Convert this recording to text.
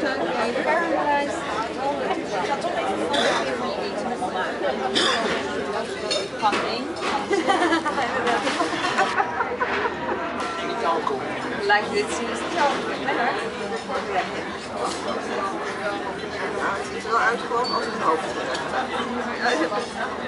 Caramelized. Ik ga toch even voor je eten maken. Van één. Niet alcohol. Like dit is lekker. Het ziet er wel uit gewoon als een hoofd.